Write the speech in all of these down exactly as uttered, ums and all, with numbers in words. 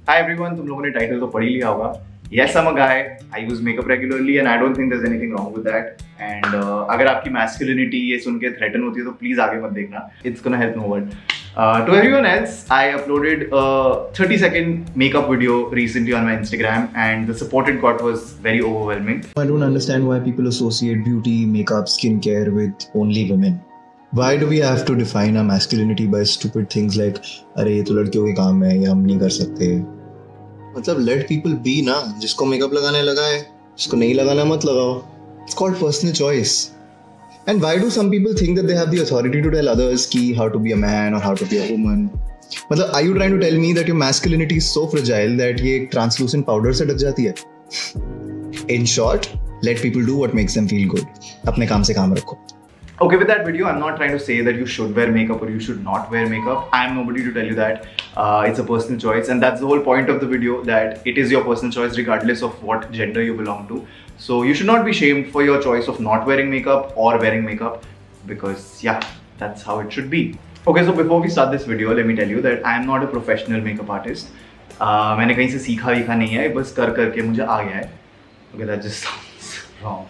Hi everyone, तुम लोगों ने टाइटल तो पढ़ ही लिया होगा. Yes, I'm a guy. I use makeup regularly and I don't think there's anything wrong with that. And uh, अगर आपकी masculinity ये सुन के threaten होती है तो please आगे मत देखना. It's gonna help no one. Uh, to everyone else, I uploaded a thirty second makeup video recently on my Instagram and the support it got was very overwhelming. I don't understand why people associate beauty, makeup, skincare with only women. Why do we have to define our masculinity by stupid things like अरे ये तो लड़कियों के काम है, ये हम नहीं कर सकते. मतलब let people be ना, जिसको मेकअप लगाने लगा है, जिसको नहीं लगाना मत लगाओ. It's called personal choice. And why do some people think that they have the authority to tell others ki how to be a man or how to be a woman? मतलब are you trying to tell me that your masculinity is so fragile that ये एक translucent powder से ढक जाती है? In short, let people do what makes them feel good. अपने काम से काम रखो. Okay, with that video, I'm not trying to say that you should wear makeup or you should not wear makeup. I'm nobody to tell you that. Uh, it's a personal choice, and that's the whole point of the video, that it is your personal choice regardless of what gender you belong to. So you should not be shamed for your choice of not wearing makeup or wearing makeup, because yeah, that's how it should be. Okay, so before we start this video, let me tell you that I am not a professional makeup artist. Uh, मैंने कहीं से सीखा वीखा नहीं है, बस कर करके मुझे आ गया है. Okay, that just sounds wrong.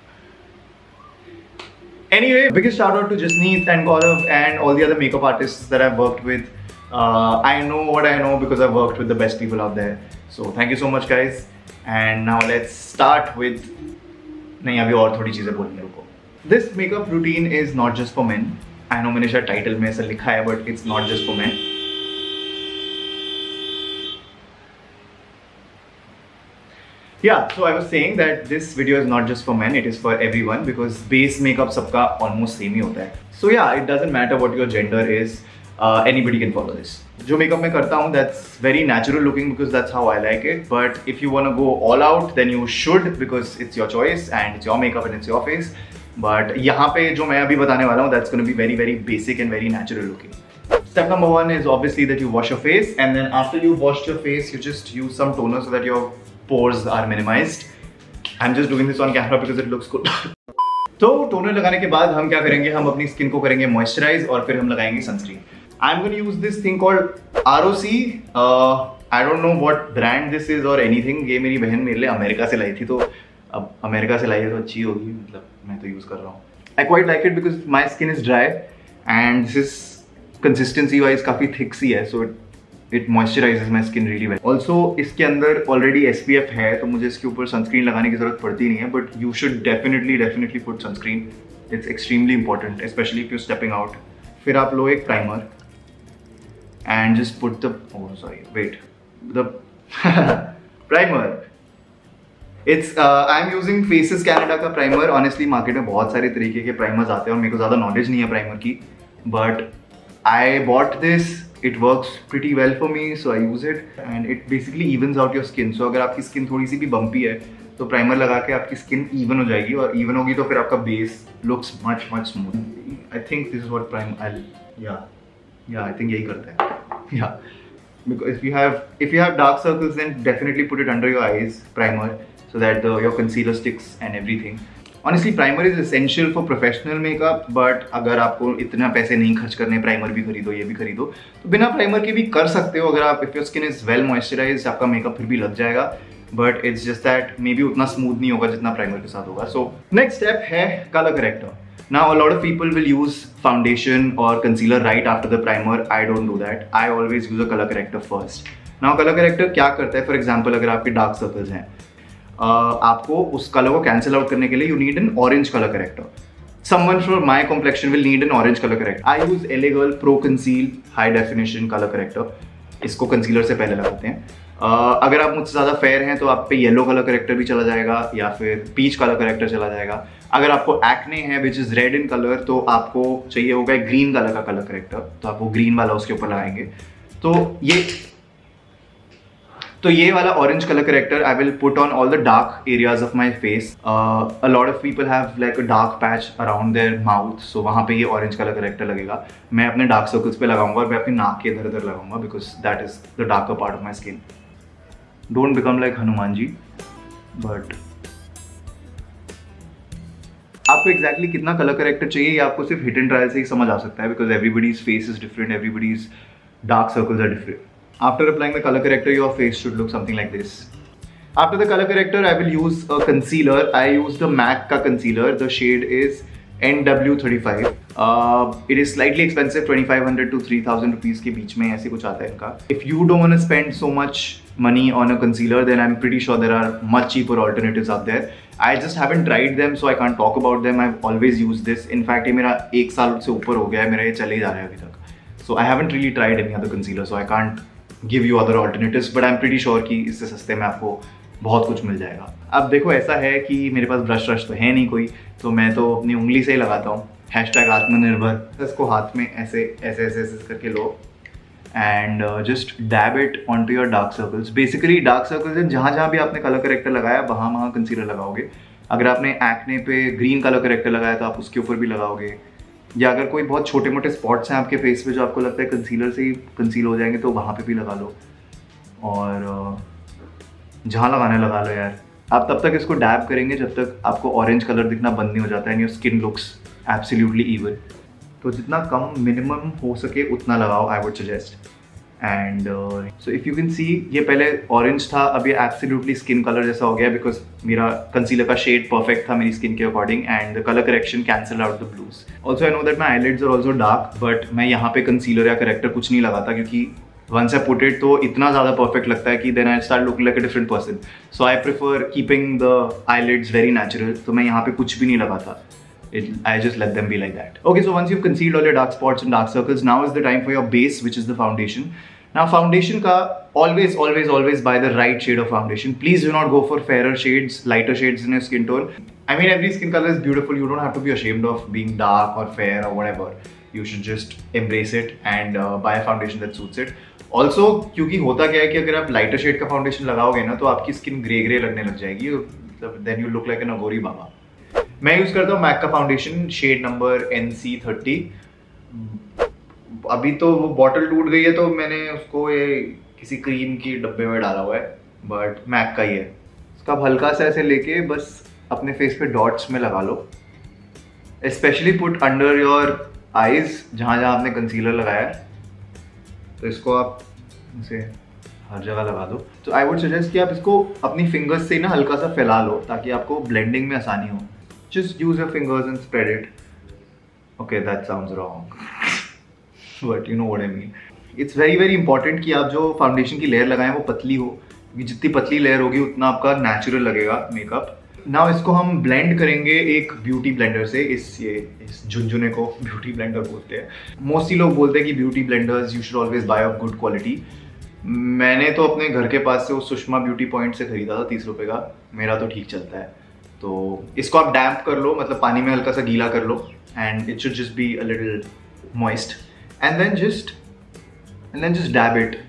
Anyway, biggest shout out to Jasneet and Gaurav and all the other makeup artists that I've worked with. Uh, I know what I know because I've worked with the best people out there. So thank you so much, guys. And now let's start with. नहीं अभी और थोड़ी चीजें बोलने रुको. This makeup routine is not just for men. I know मैंने शायद title में ऐसा लिखा है, but it's not just for men. Yeah, so I was saying that this video is not just for men, it is for everyone because base makeup सबका almost same ही होता है. So yeah, it doesn't matter what your gender is, uh, anybody can follow this. जो makeup मैं करता हूँ that's very natural looking because that's how I like it. But if you want to go all out, then you should because it's your choice and it's your makeup and it's your face. But यहाँ पे जो मैं अभी बताने वाला हूँ that's going to be very very basic and very natural looking. Step number one is obviously that you wash your face, and then after you've washed your face, you just use some toner so that your pores are minimized. I'm just doing this on camera because it looks good. तो toner लगाने के बाद हम क्या करेंगे, हम अपनी skin को करेंगे मॉइस्चराइज और फिर हम लगाएंगे sunscreen. I'm going to use this thing called R O C. Uh, I don't know what brand this is or anything. ये मेरी बहन मेरे लिए अमेरिका से लाई थी, तो अब अमेरिका से लाई है तो अच्छी होगी, मतलब मैं तो यूज कर रहा हूँ. I quite like it because my skin is dry and this is consistency wise काफी thick सी है, so it It moisturizes my skin really well. Also, इसके अंदर already S P F है, तो मुझे इसके ऊपर sunscreen लगाने की ज़रूरत पड़ती नहीं है. But you should definitely, definitely put sunscreen. It's extremely important, especially if you're stepping out. फिर आप लो एक primer and just put the oh sorry wait the primer. It's uh, I'm using Faces Canada का primer. Honestly, market में बहुत सारे तरीके के primers आते हैं और मेरे को ज़्यादा knowledge नहीं है primer की. But I bought this. It works pretty well for me, so I use it and it basically evens out your skin. So अगर आपकी skin थोड़ी सी भी bumpy है तो प्राइमर लगा के आपकी skin even हो जाएगी और even होगी तो फिर आपका base looks much much smooth. I think this is what prime I'll yeah yeah I think यही करता है. Yeah, because if you have if you have dark circles then definitely put it under your eyes, primer, so that the your concealer sticks and everything. Honestly, primer is essential for professional makeup, but अगर आपको इतना पैसे नहीं खर्च करने, primer भी खरीदो, ये भी खरीदो, तो बिना प्राइमर के भी कर सकते हो. अगर आप if your skin is well moisturized, आपका मेकअप फिर भी लग जाएगा. But it's just that maybe उतना smooth नहीं होगा जितना प्राइमर के साथ होगा. So next step है color corrector. Now a lot of people will use foundation or concealer right after the primer. I don't do that. I always use a color corrector first. Now color corrector क्या करता है? For example, अगर आपके dark circles हैं, Uh, आपको उस colour को cancel out करने के लिए you need an orange colour corrector. Someone from my complexion will need an orange color corrector. I use L A Girl Pro Conceal High Definition Color Corrector. इसको concealer से पहले लगाते हैं. uh, अगर आप मुझसे ज़्यादा फेयर हैं तो आप पे येलो कलर करेक्टर भी चला जाएगा या फिर पीच कलर करेक्टर चला जाएगा. अगर आपको एक्ने है which is red in colour तो आपको चाहिए होगा ग्रीन कलर का कलर करेक्टर, तो आप वो ग्रीन वाला उसके ऊपर लगाएंगे. तो ये तो ये वाला orange colour corrector I will put on all the dark areas of my face. A lot of people have like a dark patch around their mouth, so वहाँ पे ये ऑरेंज कलर करेक्टर लगेगा. मैं अपने डार्क सर्कल्स पे लगाऊंगा और मैं अपनी नाक के इधर इधर लगाऊंगा because that is the darker part of my skin. Don't become like Hanuman ji, but आपको एग्जैक्टली कितना कलर करेक्टर चाहिए ये आपको सिर्फ हिट एंड ट्रायल से ही समझ आ सकता है, because everybody's face is different, everybody's dark circles are different. After applying the color corrector, your face should look something like this. After the color corrector, I will use a concealer. I used a MAC का concealer. The shade is N W thirty-five. Uh, it is slightly expensive, twenty-five hundred to three thousand rupees के बीच में ऐसे कुछ आता है इनका. If you don't want to spend so much money on a concealer, then I'm pretty sure there are much cheaper alternatives out there. I just haven't tried them, so I can't talk about them. I've always used this. In fact, ये मेरा एक साल से ऊपर हो गया है, मेरा ये चले जा रहा है अभी तक. So I haven't really tried any other concealer, so I can't give you other alternatives. But I'm pretty sure कि इससे सस्ते में आपको बहुत कुछ मिल जाएगा. अब देखो ऐसा है कि मेरे पास ब्रश व्रश तो है नहीं कोई, तो मैं तो अपनी उंगली से ही लगाता हूँ. हैशटैग आत्मनिर्भर. इसको हाथ में ऐसे ऐसे ऐसे ऐसे करके लो and just dab it on to your dark circles. Basically dark circles जहाँ जहाँ भी आपने कलर करेक्टर लगाया वहाँ वहाँ कंसीलर लगाओगे. अगर आपने एक्ने पे ग्रीन कलर करेक्टर लगाया तो आप उसके ऊपर भी लगाओगे, या अगर कोई बहुत छोटे मोटे स्पॉट्स हैं आपके फेस पे जो आपको लगता है कंसीलर से ही कंसील हो जाएंगे तो वहाँ पे भी लगा लो. और जहाँ लगाने लगा लो यार. आप तब तक इसको डैब करेंगे जब तक आपको ऑरेंज कलर दिखना बंद नहीं हो जाता है and your skin looks absolutely even. तो जितना कम मिनिमम हो सके उतना लगाओ, I would suggest. And so if you can see, ये पहले ऑरेंज था, अब ये एब्सोल्युटली स्किन कलर जैसा हो गया बिकॉज मेरा कंसीलर का शेड परफेक्ट था मेरी स्किन के according and the colour correction cancel out the blues. Also I know that my eyelids are also dark, but मैं यहाँ पे कंसीलर या करेक्टर कुछ नहीं लगाता क्योंकि once I put it तो इतना ज़्यादा perfect लगता है कि then I start looking like a different person. So I prefer keeping the eyelids very natural. तो मैं यहाँ पे कुछ भी नहीं लगाता. It, I just let them be like that. Okay, so once you've concealed all your dark spots and dark circles, now is the time for your base, which is the foundation. Now foundation का always, always, always buy the right shade of foundation. Please do not go for fairer shades, lighter shades in your skin tone. I mean, every skin color is beautiful. You don't have to be ashamed of being dark or fair or whatever. You should just embrace it and uh, buy a foundation that suits it. Also क्योंकि होता क्या है कि अगर आप lighter shade का foundation लगाओगे ना तो आपकी स्किन ग्रे ग्रे लगने लग जाएगी, then you look like an Aghori baba. मैं यूज़ करता हूँ मैक का foundation shade number N C thirty. अभी तो वो बॉटल टूट गई है तो मैंने उसको ये किसी क्रीम की डब्बे में डाला हुआ है, बट मैक का ही है. इसका हल्का सा ऐसे लेके बस अपने फेस पे डॉट्स में लगा लो. Specially put under your eyes, जहाँ जहाँ आपने कंसीलर लगाया है तो इसको आप इसे हर जगह लगा दो. तो आई वुड सजेस्ट कि आप इसको अपनी फिंगर्स से ना हल्का सा फैला लो ताकि आपको ब्लेंडिंग में आसानी हो. Just use your fingers and spread it. Okay, that sounds wrong but you know what I mean. It's very very important कि आप जो फाउंडेशन की लेयर लगाएं वो पतली हो, क्योंकि जितनी पतली लेयर होगी उतना आपका नेचुरल लगेगा मेकअप. नाउ इसको हम ब्लेंड करेंगे एक ब्यूटी ब्लेंडर से. इस ये इस झुनझुने को ब्यूटी ब्लेंडर बोलते हैं. मोस्टली लोग बोलते हैं कि beauty blenders you should always buy of good quality. मैंने तो अपने घर के पास से वो सुषमा ब्यूटी पॉइंट से खरीदा था तीस रुपये का. मेरा तो ठीक चलता है. तो इसको आप डैम्प कर लो, मतलब पानी में हल्का सा गीला कर लो and it should just be a little moist and then just and then just dab it.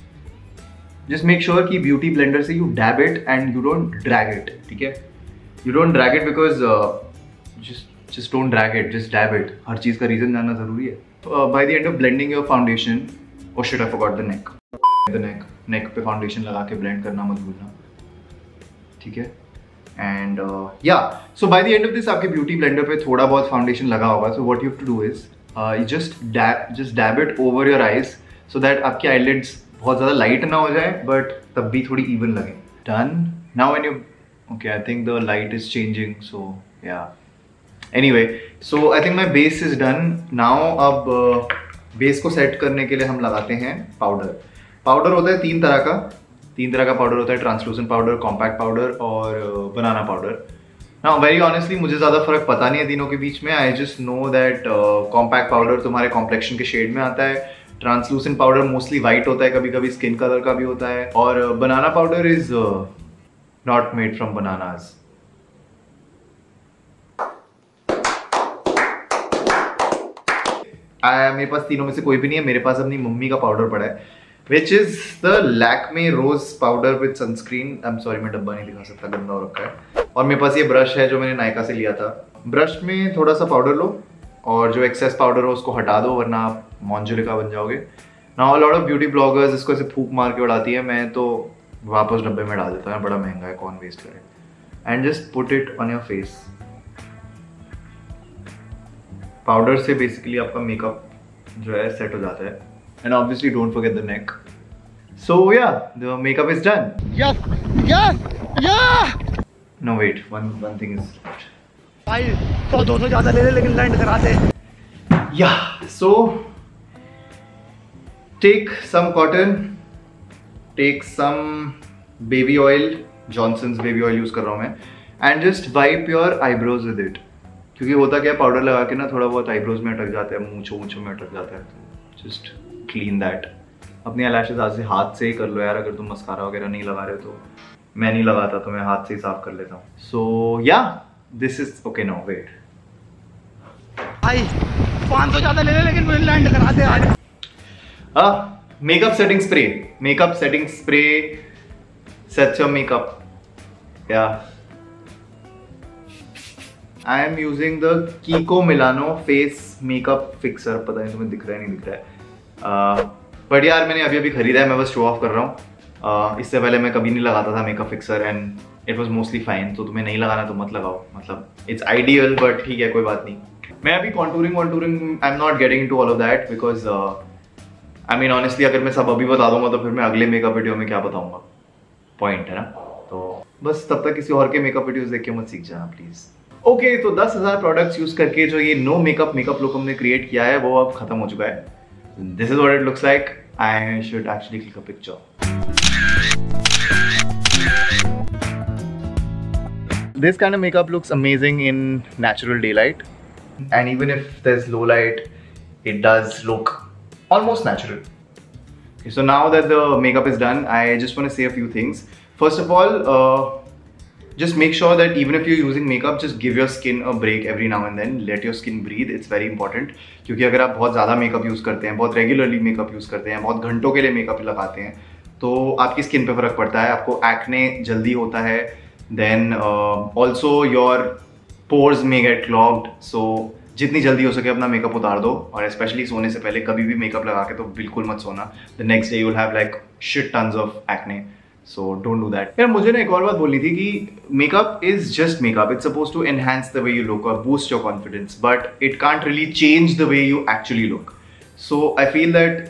Just make sure कि ब्यूटी ब्लेंडर से you dab it and you don't drag it. ठीक है, You don't drag it because uh, just just don't drag it, just dab it. हर चीज़ का reason जानना ज़रूरी है. uh, by the end of blending your foundation, oh shit I forgot the neck. the neck neck पे foundation लगा के blend करना मत भूलना. ठीक है. And uh, yeah, so by the end of this आपके beauty blender पे थोड़ा बहुत foundation लगा होगा. So what you have to do is uh, you just dab just dab it over your eyes so that आपके eyelids बहुत ज़्यादा light ना हो जाए but तब भी थोड़ी even लगे. Done. Now when you okay, I think the light is changing, so yeah. Anyway, so I think my base is done. Now अब बेस uh, को सेट करने के लिए हम लगाते हैं पाउडर. पाउडर होता है तीन तरह का. तीन तरह का पाउडर होता है, ट्रांसलूसेंट पाउडर, कॉम्पैक्ट पाउडर और banana powder. Now very honestly मुझे ज़्यादा फर्क पता नहीं है तीनों के बीच में. I just know that compact powder तुम्हारे कॉम्प्लेक्शन के शेड में आता है. ट्रांसलूसेंट पाउडर मोस्टली वाइट होता है, कभी कभी स्किन कलर का भी होता है. और banana powder is not made from bananas. I, मेरे पास तीनों में से कोई भी नहीं है. मेरे पास अपनी मम्मी का पाउडर पड़ा है which is the Lakme Rose Powder with sunscreen. I'm sorry मैं डब्बा नहीं दिखा सकता, गंदा हो रखा है. और मेरे पास ये ब्रश है जो मैंने नायका से लिया था. ब्रश में थोड़ा सा पाउडर लो और जो एक्सेस पाउडर हो उसको हटा दो वरना आप मॉन्जुलिका बन जाओगे. Now a lot of beauty bloggers इसको ऐसे फूक मार के उड़ाती है. मैं तो वापस डब्बे में डाल देता है, बड़ा महंगा है, कौन वेस्ट करे. And just put it on your face. Powder से बेसिकली आपका मेकअप जो है सेट हो जाता है. And obviously don't forget the neck. So yeah, the makeup is done. Yes, yes, yeah. No wait, one one thing is left. भाई तो दो सौ ज़्यादा ले ले लेकिन लैंड करा दे. Yeah, so take some cotton, take some baby oil, Johnson's baby oil use कर रहा हूँ मैं, and just wipe your eyebrows with it. क्योंकि होता क्या, पाउडर लगा के ना थोड़ा बहुत आईब्रोज में अटक जाता है, मूंछों मूंछों में अटक जाता है, तो जस्ट क्लीन दैट. अपनी अलाशेज आज से हाथ से ही कर लो यार, अगर तुम मस्कारा वगैरह नहीं लगा रहे हो तो. मैं नहीं लगाता तो मैं हाथ से ही साफ कर लेता हूँ. So yeah this is okay. No wait, भाई पाँच सौ ज़्यादा ले ले लेकिन मुझे लैंड करा दे आज. Makeup setting spray. Makeup setting spray sets your makeup. Yeah, I am using the Kiko Milano face makeup fixer. पता नहीं तुम्हें दिख रहा है नहीं दिख रहा है, बट uh, यार मैंने अभी अभी खरीदा है, मैं बस शो ऑफ कर रहा हूँ. uh, इससे पहले मैं कभी नहीं लगाता था makeup fixer and it was mostly fine. तो तुम्हें नहीं लगाना तो मत लगाओ, मतलब इट्स आइडियल बट ठीक है कोई बात नहीं. मैं अभी contouring wontouring I am not getting into all of that because I mean honestly अगर मैं सब अभी बता दूंगा तो फिर मैं अगले मेकअप वीडियो में क्या बताऊंगा, पॉइंट है ना. तो बस तब तक किसी और के मेकअप वीडियोस देख के मत सीख जाना प्लीज. ओके okay, तो दस हज़ार प्रोडक्ट्स यूज करके जो ये नो मेकअप मेकअप लुक हमने क्रिएट किया है वो अब खत्म हो चुका है. This is what it looks like. I should actually click a picture. This kind of makeup looks amazing in natural daylight, and even if there's low light, it does look almost natural. Okay, so now that the makeup is done, I just want to say a few things. First of all, uh, just make sure that even if you're using makeup, just give your skin a break every now and then. Let your skin breathe. It's very important. क्योंकि अगर आप बहुत ज़्यादा makeup use करते हैं, बहुत regularly makeup use करते हैं, बहुत घंटों के लिए मेकअप लगाते हैं, तो आपकी स्किन पे फर्क पड़ता है. आपको एक्ने जल्दी होता है. Then uh, also your pores may get clogged. So जितनी जल्दी हो सके अपना मेकअप उतार दो, और स्पेशली सोने से पहले कभी भी मेकअप लगा के तो बिल्कुल मत सोना. The next day you will have like shit tons of acne. So don't do that. यार मुझे ना एक और बात बोलनी थी कि makeup is just makeup. It's suppose to enhance the way you look और boost your confidence, but it can't really change the way you actually look. So I feel that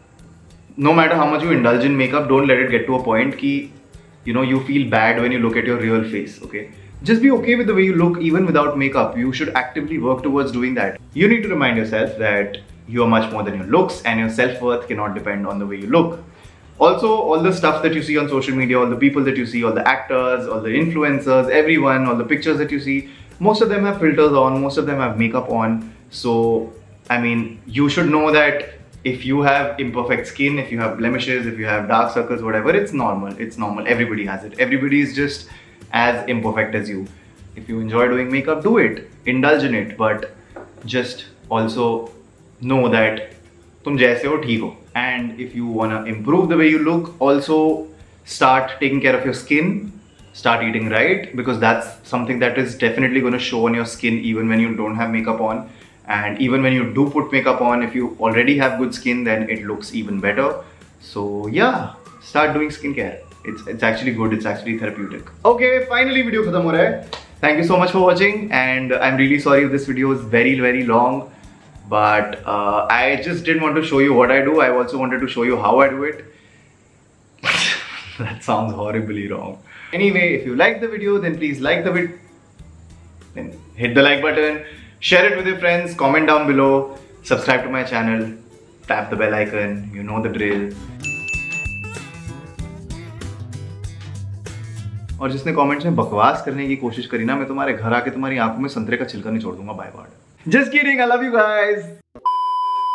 no matter how much you indulge in makeup, don't let it get to a point ki you know you feel bad when you look at your real face. Okay, just be okay with the way you look even without makeup. You should actively work towards doing that. You need to remind yourself that you are much more than your looks, and your self-worth cannot depend on the way you look. Also, all the stuff that you see on social media, all the people that you see, all the actors, all the influencers, everyone, all the pictures that you see, most of them have filters on, most of them have makeup on. So I mean, you should know that if you have imperfect skin, if you have blemishes, if you have dark circles, whatever, it's normal. It's normal. Everybody has it. Everybody is just as imperfect as you. If you enjoy doing makeup, do it. Indulge in it. But just also know that tum jaise ho, theek ho. And if you want to improve the way you look, also start taking care of your skin. Start eating right, because that's something that is definitely going to show on your skin even when you don't have makeup on. And even when you do put makeup on, if you already have good skin, then it looks even better. So yeah, start doing skincare. It's it's actually good. It's actually therapeutic. Okay, finally video khatam ho raha hai. Thank you so much for watching, and I'm really sorry if this video is very very long, but uh, I just didn't want to show you what I do. I also wanted to show you how I do it. That sounds horribly wrong. Anyway, if you like the video, then please like the video. Then hit the like button. Share it with your friends, comment down below, subscribe to my channel, tap the bell icon, you know the drill. और जिसने comments में बकवास करने की कोशिश करी ना, मैं तुम्हारे घर आके तुम्हारी आंखों में संतरे का छिलका निचोड़ दूंगा. By God. Just kidding, I love you guys.